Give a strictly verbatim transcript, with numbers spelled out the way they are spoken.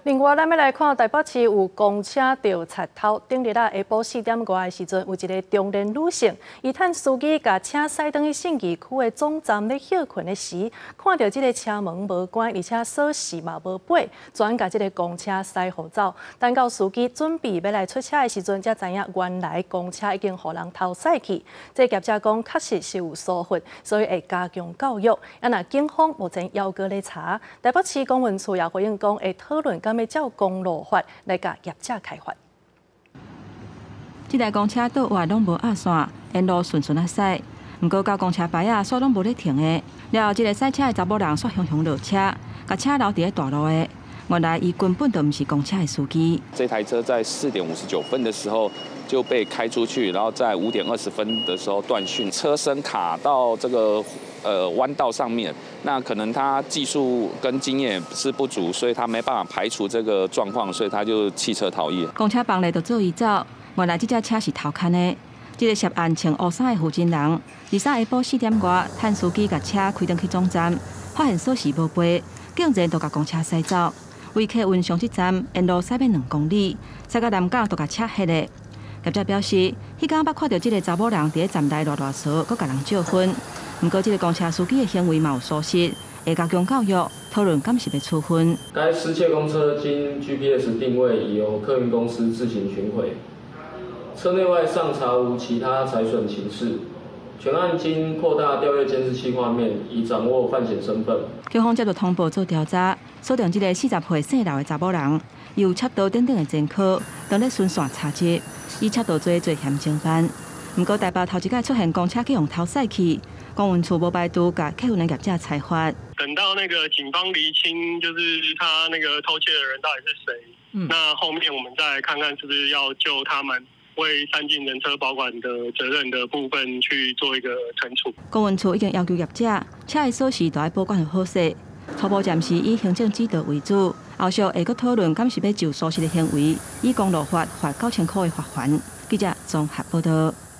另外，咱要来看台北市有公车掉贼头。顶日啊下晡四点外的时阵，有一个中年女性，伊趁司机甲车驶转去信义区的总站咧休困的时，看到这个车门无关，而且锁匙嘛无拔，转甲这个公车驶互走。等到司机准备要来出车的时阵，才知影原来公车已经互人偷驶去。这业者讲确实是有疏忽，所以会加强教育。啊，那警方目前犹搁咧查，台北市公文处也回应讲会讨论。要照公路法来甲业者开发。 这台公车倒外拢无压线，沿路顺顺啊驶。不过，到公车牌啊，煞拢无咧停的。了后，这个赛车的查某人煞雄雄落车，甲车留伫咧大路的。原来，伊根本就不是公车的司机。 这台车在四点五十九分的时候就被开出去，然后在五点二十分的时候断讯，车身卡到这个呃弯道上面。那可能他技术跟经验是不足，所以他没办法排除这个状况，所以他就弃车逃逸。 公车帮咧就做伊走，原来这架车是偷看的。这个涉案穿乌衫的负责人，二三下晡四点外，趁司机甲车开转去总站，发现锁匙无背，竟然就甲公车驶走。为客运上这站沿路驶遍两公里，驶到南港就甲车黑的。业者表示，迄天捌看到这个查某人伫咧站内乱乱说，佮甲人借婚。不过，这个公车司机的行为嘛有疏失，会加强教育，讨论敢是要处分。 该失窃公车经 G P S 定位，已由客运公司自行寻回。车内外尚查无其他财损情事。全案经扩大调阅监视器画面，以掌握犯嫌身份。 警方接到通报做调查，锁定这个四十岁姓刘的查某人，伊有窃盗等等的前科，当咧顺线查缉，以窃盗罪罪嫌侦办。不过台北头一届出现公车去用偷驶去，公运处无排除甲客运的业者裁罚。 等到那个警方厘清，就是他那个偷窃的人到底是谁，嗯、那后面我们再来看看是不是要就他们为善尽人车保管的责任的部分去做一个惩处。 公运处已经要求业者车的锁匙都要保管好势，初步暂时以行政指导为主，后续会阁讨论敢是要就疏失的行为以公路法罚九千块的罚款。记者综合报道。